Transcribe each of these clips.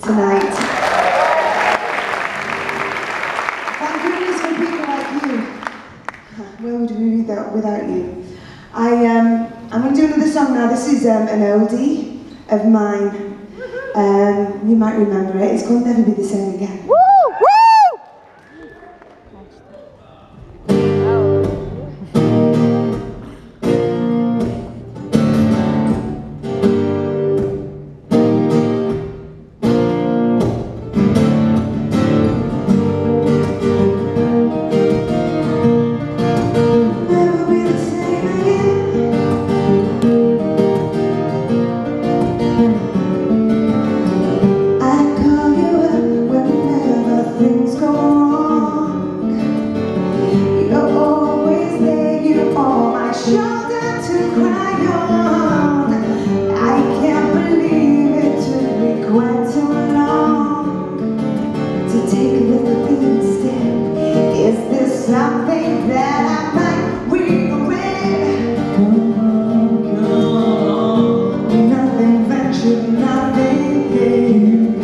tonight. Thank goodness for people like you. Where would we be without you? I'm going to do another song now. This is an oldie of mine. You might remember it. It's called Never Be the Same Again. Something that I might regret. Nothing ventured, nothing gained.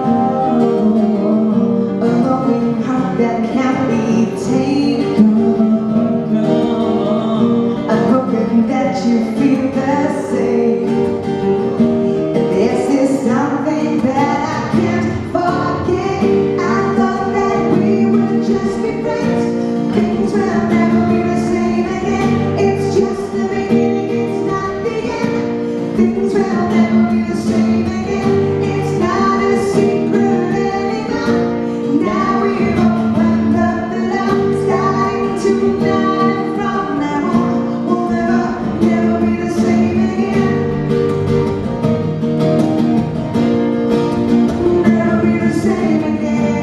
A longing heart that can't be tamed. I'm hoping that you feel the same. This is something that I can't forget. I thought that we would just be friends. Things will never be the same again. It's just the beginning, it's not the end. Things will never be the same again. It's not a secret anymore. Now we've opened up the door, starting tonight. From now on, we'll never be the same again. Never be the same again.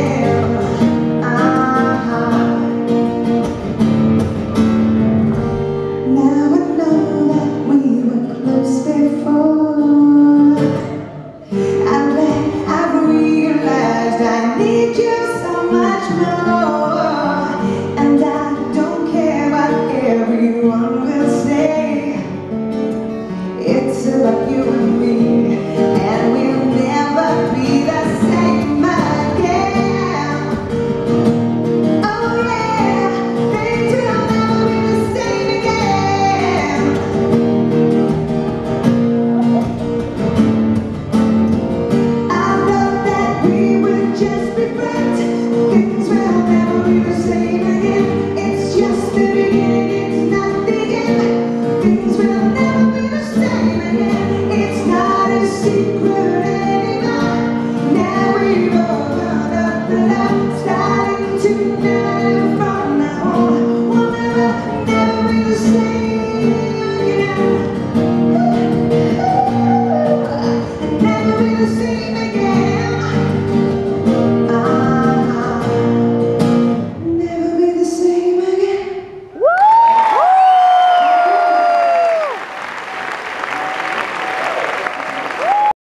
It's about you and me, and we'll never be the same again. Oh yeah, things will never be the same again. I thought that we would just be friends. Things will never be the same again. It's just the beginning, it's not the end. Things will never be the same again. It's not a secret anymore. Now we've opened up the door, starting tonight. From now on, we'll never be the same again. Never be the same again.